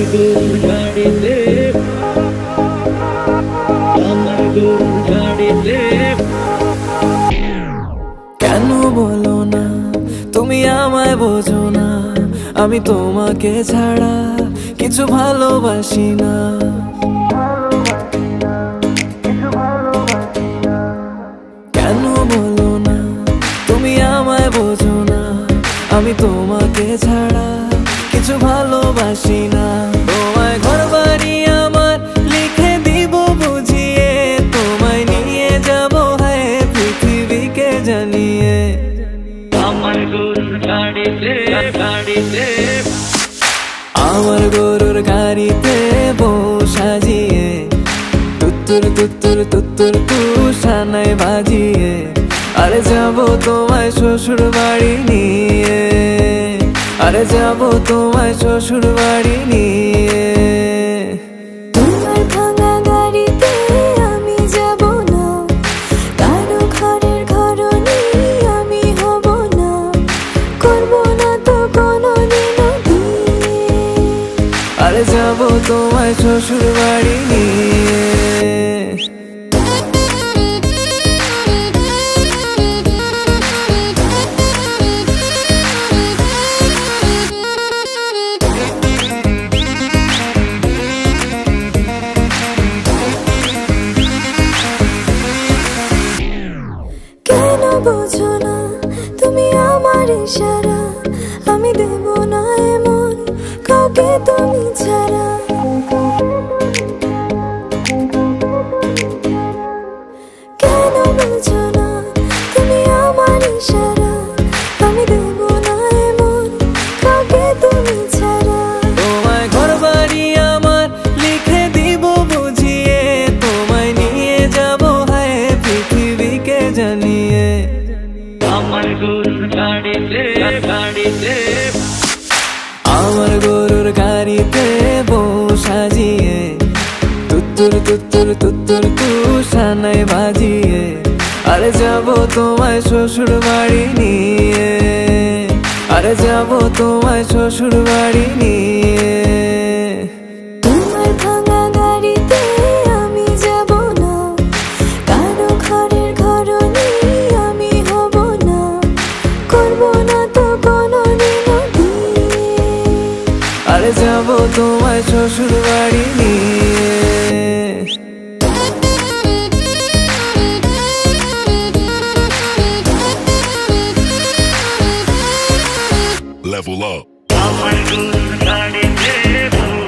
গরুর গাড়িতে আমার গরুর গাড়িতে কেন বলো না তুমি আমায় বোঝো না আমি তোমাকে ছাড়া কিছু ভালোবাসি না কেন বলো না তুমি আমায় বোঝো না আমি তোমাকে ছাড়া কিছু ভালোবাসি না তোমায় ঘরবাড়ি আমার লিখে দিব বুঝিয়ে তোমায় নিয়ে যাব হ্যাঁ পৃথিবীকে জানিয়ে আমার গরুর গাড়িতে গাড়িতে আমার গরুর গাড়িতে বউ সাজিয়ে তুত্তুর তুত্তুর তুত্তুর তু সানাই বাজিয়ে আরে যাবো তোমায় শ্বশুর বাড়ি নিয়ে আরে যাবো তোমায় শ্বশুর বাড়ি নিয়ে তোমার ভাঙা গাড়িতে আমি যাব না কারো ঘরের ঘরনি আমি হব না করব না তো কোনোদিনও বিয়ে আরে যাবো তোমায় শ্বশুর বাড়ি নিয়ে কেন বোঝো না তুমি আমার ইশারা আমি দেব না এমন কাউকে তুমি ছাড়া কেন বোঝো না তুমি আমার ইশারা আমি দেব না এমন কাউকে তুমি ছাড়া তোমায় ঘরবাড়ি আমার লিখে দিব বুঝিয়ে তোমায় নিয়ে যাব হ্যাঁ পৃথিবীকে জানিয়ে আমার গরুর গাড়িতে গাড়িতে আমার গরুর গাড়িতে বউ সাজিয়ে তুত্তুর তুত্তুর তুত্তুর তু সানাই বাজিয়ে আরে যাবো তোমায় শ্বশুর বাড়ি নিয়ে আরে যাবো তোমায় শ্বশুর বাড়ি নিয়ে তোমার ভাঙা গাড়িতে আমি যাব না কারো ঘরের ঘরনি আমি হব না করব না তো কোনোদিনও বিয়ে আরে যাবো তোমায় শ্বশুর বাড়ি নিয়ে Level up. আমার গরুর গাড়িতে